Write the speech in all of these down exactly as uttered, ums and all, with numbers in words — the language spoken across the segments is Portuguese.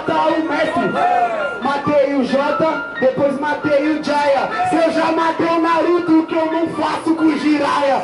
matar o mestre. Matei o Jota, depois matei o Jaya. Se eu já matei o Naruto, o que eu não faço com o Jiraiya?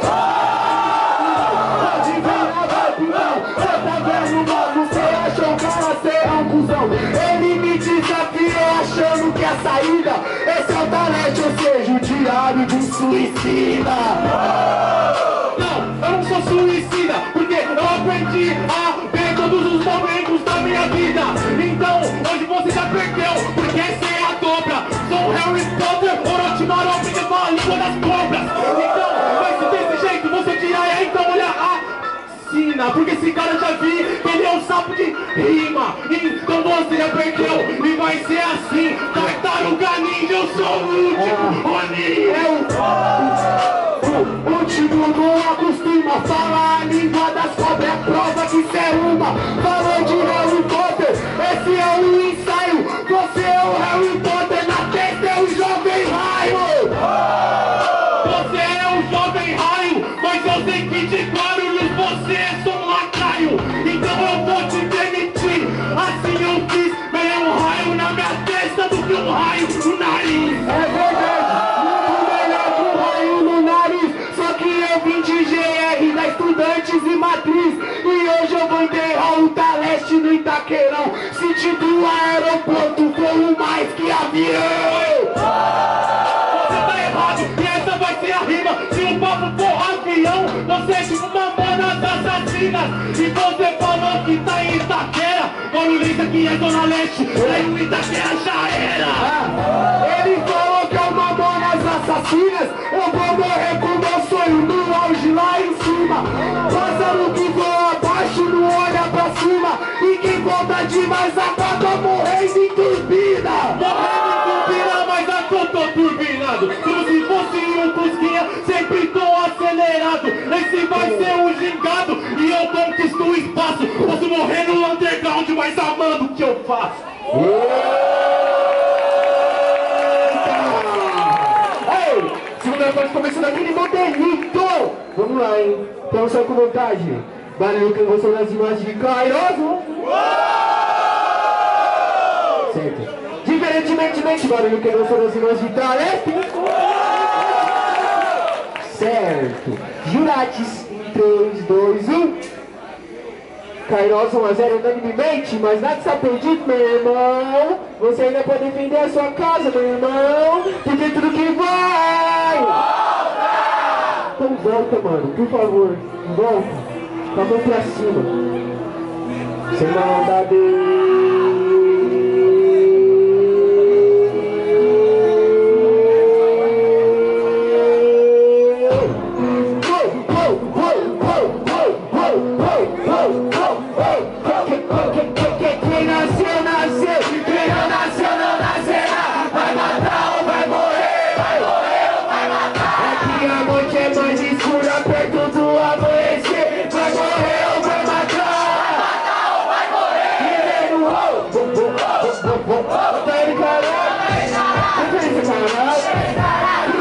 Pode virar, vai cuzão. Cê tá vendo, mano, cê acha o cara, cê é um cuzão. Ele me desafiou achando que a saída, esse é o talento, ou seja, o diário do suicida. Não, eu não sou suicida, porque eu aprendi a ver todos os momentos da minha vida. Então, hoje você já perdeu, porque essa é a dobra. Sou Harry Potter, Orochimaru, porque fala a língua das cobras. Então, vai ser desse jeito, você Jiraiya, então olha a sina, porque esse cara já vi, ele é um sapo de rima. Então você já perdeu, e vai ser assim. Tartaruga Ninja, eu sou o último, Oni. O último não acostuma falar a língua das cobras, é prova que cê é uma. Falou de Harry Potter, esse é o ensaio. Você é o Harry Potter, na testa é o jovem raio. Você é o jovem raio, mas eu sei que de Guarulhos você é só um lacaio. Então eu vou te demitir, assim eu fiz. Ganhei um raio na minha testa do que um raio no nariz. É verdade, muito melhor que um raio no nariz. Só que eu vim de G R, da Estudantes e Matriz. E hoje eu vou enterrar o Taleste no Itaquerão. Sentido do aeroporto, voo mais que avião. Você tá errado, e essa vai ser a rima. Se o papo for avião, você é tipo Mamonas Assassinas. E você falou que tá em Itaquera, Guarulhos aqui é Zona Leste, aí o Itaquera já era. Ah, ele falou que é o Mamonas Assassinas. Eu vou morrer com meu sonho no auge lá em cima. Pássaro que voa abaixo não olha pra cima. E quem volta demais acaba morrendo em turbina. Morrendo em turbina, mas aqui eu tô turbinado. Como se fosse um Fusquinha, sempre tô acelerado. Esse vai ser um gingado e eu conquisto o espaço. Posso morrer no underground, mas amando o que eu faço. Ei, segunda parte começando aquele modelito. Vamos lá, hein? Então só com vontade. Barulho que gostou das imagens de Kairos. Certo. Diferentemente, barulho que gostou das imagens de Taleste. Certo. Jurates em três, dois, um. Kairos um a zero unanimemente, mas nada está perdido, meu irmão. Você ainda pode defender a sua casa, meu irmão. Porque tudo que vai. Volta! Então volta, mano, por favor. Volta. Com a mão pra cima. Sem maldade. Quem nasceu, nasceu. Quem não nasceu, não nascerá. Vai matar ou vai morrer. Vai morrer ou vai matar. Aqui a noite é mais escura, perto do amanhecer. Vai morrer ou vai matar. Vai matar ou vai morrer. Guerreiro, oh, oh, oh, oh, oh. Tá ele, caralho. Tá ele, caralho.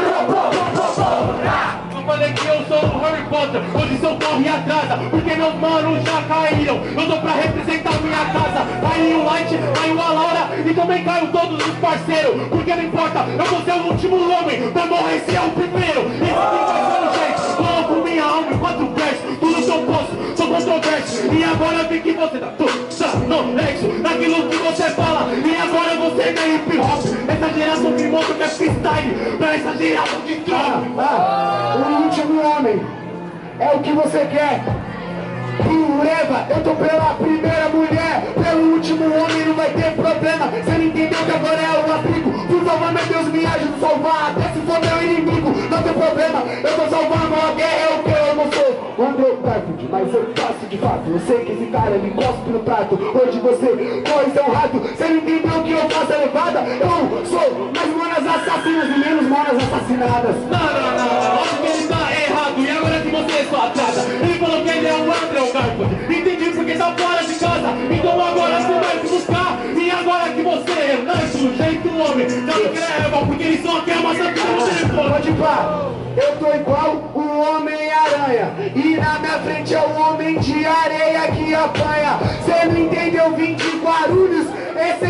Eu falei que eu sou o Harry Potter, hoje seu corre atrasa, porque meus manos já caíram. Eu tô pra representar minha casa. Caiu o Light, caiu a Laura e também caiu todos os parceiros. Porque não importa, eu vou ser o último homem pra morrer se é o primeiro. Esse aqui vai ser o jeito, coloco minha alma em quatro versos. Tudo que eu posso, sou controverso. E agora vem que você tá tudo no nexo, naquilo que você fala. E agora você não é hip hop. Essa geração que mostra que é freestyle pra essa geração de drop. Ah, o último homem é o que você quer. E leva, eu tô pela primeira mulher. Pelo último homem não vai ter problema. Você não entendeu que agora é o abrigo. Por favor, meu Deus, me ajude a salvar. Até se for meu inimigo, não tem problema. Eu tô salvando a guerra, é o que eu não sou o Andrew Garfield, mas eu faço de fato. Eu sei que esse cara me cospe no prato. Hoje você corre seu rato. Você não entendeu que eu faço a levada. Eu sou mais monas assassinas e menos monas assassinadas. Não, não, não, acho que ele tá errado. E agora que você é sua atrasa. Ele falou que ele é o Andrew Garfield. Entendi porque tá fora de casa. Então agora você vai se buscar. E agora que você não é sujeito homem, já não creva, porque ele só quer uma santinha. Pode pá, eu tô igual o Homem-Aranha. E na minha frente é o homem de areia que apanha. Cê não entendeu, vim de Guarulhos. Esse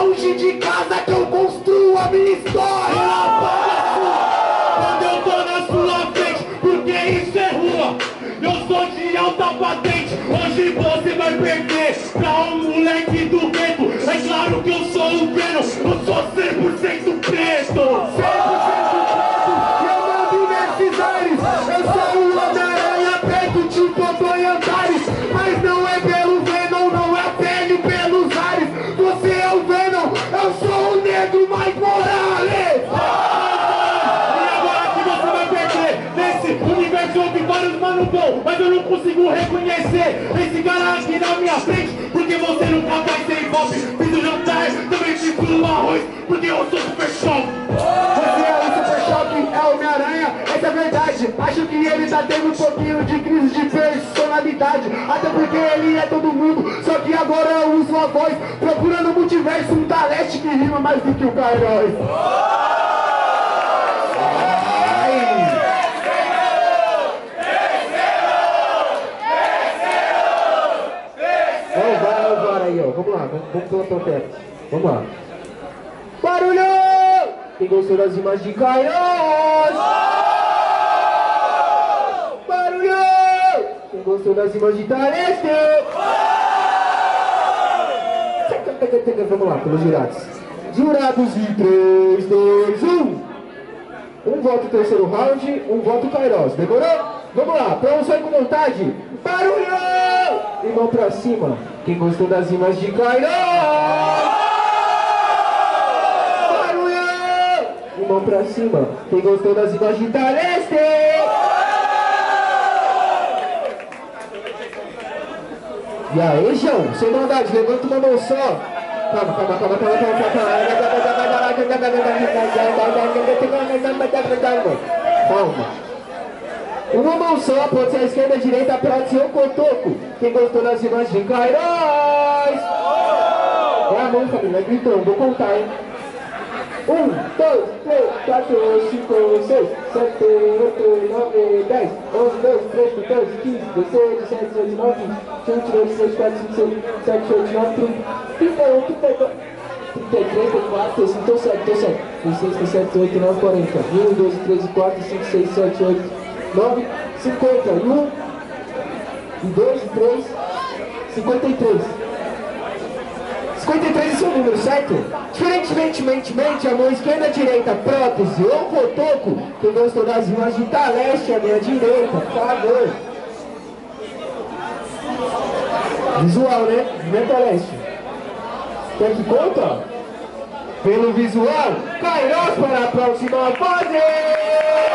longe de casa que eu construo a minha história. Quando eu tô na sua frente, porque isso é rua. Eu sou de alta patente, hoje você vai perder pra um moleque do gueto. É claro que eu sou o Venom, eu sou cem por cento preto. cem por cento preto, e eu mando nesses ares. Eu sou o Homem-Aranha preto, tipo Antônio Antares. Mas não é pelo Venom, não é pele pelos ares. Você é o Venom, eu sou o negro Mike Morales. Eu vi vários mano bom, mas eu não consigo reconhecer esse cara aqui na minha frente, porque você nunca vai ser hip-hop. Fiz o jantar, também fiz o arroz, porque eu sou super choque. Você é o Super Choque, é o Homem-Aranha, essa é verdade. Acho que ele tá tendo um pouquinho de crise de personalidade, até porque ele é todo mundo, só que agora eu uso a voz, procurando o multiverso, um talete que rima mais do que o Kairos. Vamos lá, vamos, vamos pela trompete. Vamos lá. Barulho! Quem gostou das rimas de Kairos? Barulho! Quem gostou das rimas de Taleste? Vamos lá, pelos jurados. Jurados em três, dois, um. Um voto terceiro round, um voto Kairos. Demorou? Vamos lá, pra um sair com vontade. Barulho! E mão pra cima. Quem gostou das rimas de Kairos? Barulho! E mão pra cima. Quem gostou das rimas de Taleste? E aí, João, sem maldade, levanta uma mão só. Calma, calma, calma, calma, calma, calma. Calma. Uma mão só, pode ser a esquerda, a direita, prótese ou cotoco. Quem gostou das rimas de Kairos? É a mão, família, gritando, vou contar, hein? Um, dois, três, quatro, cinco, seis, sete, oito, nove, dez, onze, doze, treze, quatorze, quinze, dezesseis, dezessete, dezenove, vinte, vinte e um, vinte e dois, vinte e três, vinte e quatro, vinte e cinco, vinte e seis, vinte e sete, vinte e oito, vinte e nove, trinta e um, trinta e dois, trinta e três, trinta e quatro, trinta e cinco, tô certo, tô certo. vinte e seis, vinte e sete, vinte e oito, vinte e nove, quarenta. um, dois, três, quatro, cinco, seis, sete, oito, nove, cinquenta. E um, e dois, e três, cinquenta e três. cinquenta e três é seu número, certo? Diferentemente, a mão esquerda, a direita, prótese ou cotoco. Quem gostou das rimas de Taleste, a minha direita, por favor. Visual, né? Vem Taleste. Quer que conta? Pelo visual, Kairos para a próxima fase!